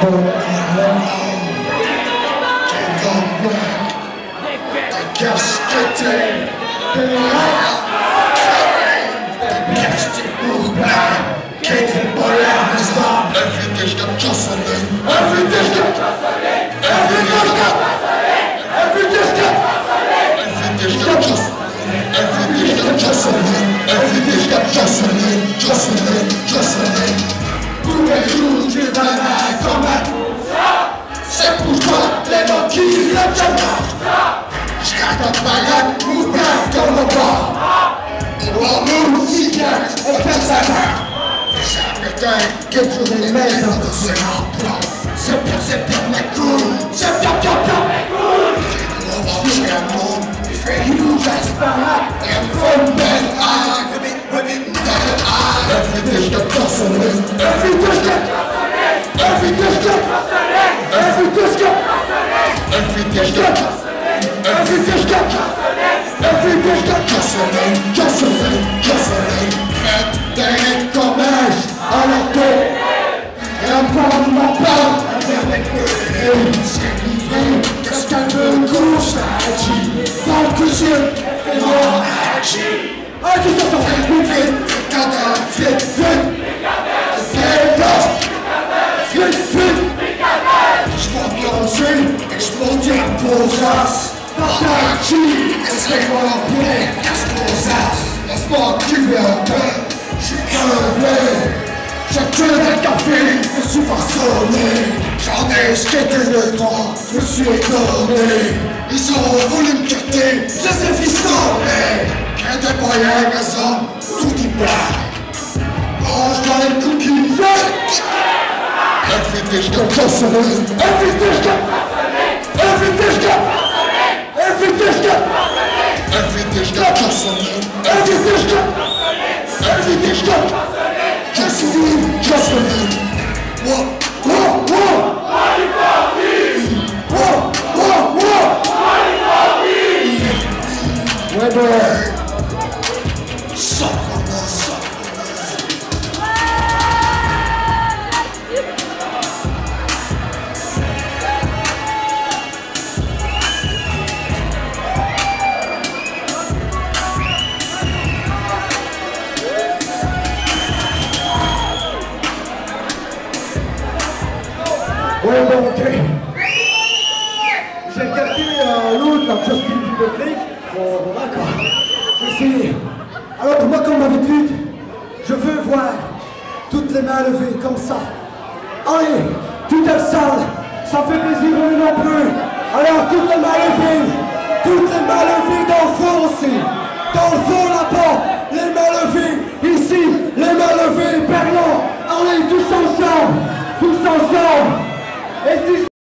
Tous les jours tu vas comme un c'est pour toi les mots qui le tiennent. Jusqu'à ta balade, nous bien comme le bas. Pour nous, si bien, on fait sa main. Chaque temps que tu les mets dans le second plan. C'est bien mes couilles, c'est bien mes couilles. On va toucher un monde, il fait you just back. And from then on, every dish that hustling, every dish that hustling, every dish that hustling, every dish that hustling, every dish that hustling, every dish that hustling, every dish that hustling. Faites des commerces à la tête et un point de ma part avec les c'est livré, qu'est-ce qu'elle veut qu'on s'agit dans le cuisine et non agit. Ah, tout ça fait plus vite, vite, explosion, explodir posas. Parti, laisse-moi bien, explosas. Laisse-moi tuer un peu, je suis crevé. J'ai tué des cafés, je suis pas sonné. J'en ai skaté le droit, je me suis étonné. Ils ont voulu me quitter, je les ai fistonnés. J'ai des moyens, mes hommes, tout y plaît. Mange-moi les cookies, every dish got hustling, every dish got hustling, every dish got hustling, every dish got hustling, every dish got hustling, every dish got hustling, every dish got hustling, hustling. Whoa, whoa, whoa, money for me. Whoa, whoa, whoa, money for me. Weber, suck on us, suck. Ouais, bon, ok. J'ai regardé l'autre, la Justin Timberlake. Bon, d'accord. Je vais essayer. Alors, moi, comme d'habitude, je veux voir toutes les mains levées, comme ça. Allez, tout est sale. Ça fait plaisir, on est nombreux.